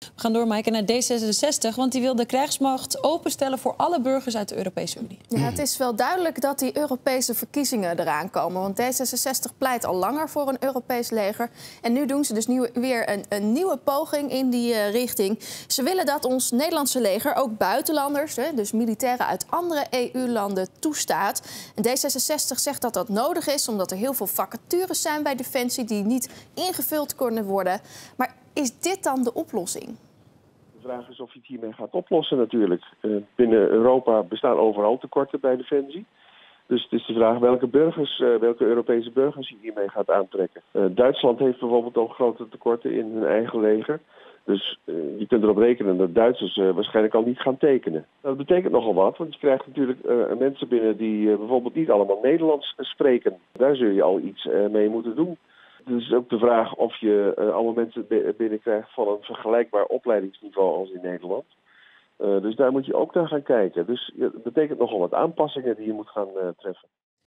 We gaan door, Maaike, naar D66, want die wil de krijgsmacht openstellen voor alle burgers uit de Europese Unie. Ja, het is wel duidelijk dat die Europese verkiezingen eraan komen. Want D66 pleit al langer voor een Europees leger. En nu doen ze dus weer een nieuwe poging in die richting. Ze willen dat ons Nederlandse leger ook buitenlanders, dus militairen uit andere EU-landen, toestaat. En D66 zegt dat dat nodig is, omdat er heel veel vacatures zijn bij Defensie die niet ingevuld kunnen worden. Maar is dit dan de oplossing? De vraag is of je het hiermee gaat oplossen natuurlijk. Binnen Europa bestaan overal tekorten bij Defensie. Dus het is de vraag welke Europese burgers je hiermee gaat aantrekken. Duitsland heeft bijvoorbeeld ook grote tekorten in hun eigen leger. Dus je kunt erop rekenen dat Duitsers waarschijnlijk al niet gaan tekenen. Dat betekent nogal wat, want je krijgt natuurlijk mensen binnen die bijvoorbeeld niet allemaal Nederlands spreken. Daar zul je al iets mee moeten doen. Dus ook de vraag of je allemaal mensen binnenkrijgt van een vergelijkbaar opleidingsniveau als in Nederland. Dus daar moet je ook naar gaan kijken. Dus dat betekent nogal wat aanpassingen die je moet gaan treffen.